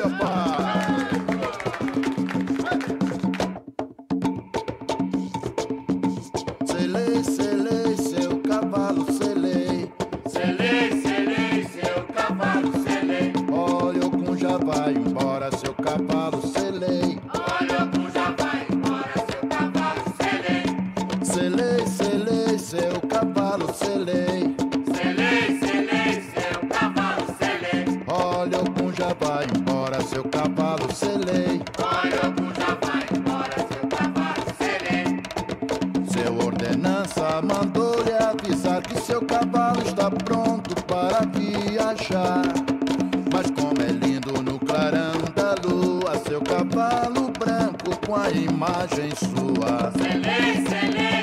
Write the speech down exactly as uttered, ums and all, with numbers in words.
pai. Selei, selei, seu cavalo, selei. Selei, selei, seu cavalo, selei. Olha, Ogum já vai embora, seu cavalo, selei. Olha, Ogum já vai embora, seu cavalo, selei. Selei, selei, seu cavalo, selei. Selei, selei, seu cavalo, selei. Olha, Ogum já vai embora, seu cavalo, selei. Olha, Ogum já vai embora, seu cavalo, selei. Seu ordenança mandou-lhe avisar que seu cavalo está pronto para viajar. Mas como é lindo no clarão da lua, seu cavalo branco com a imagem sua. Selei, selei.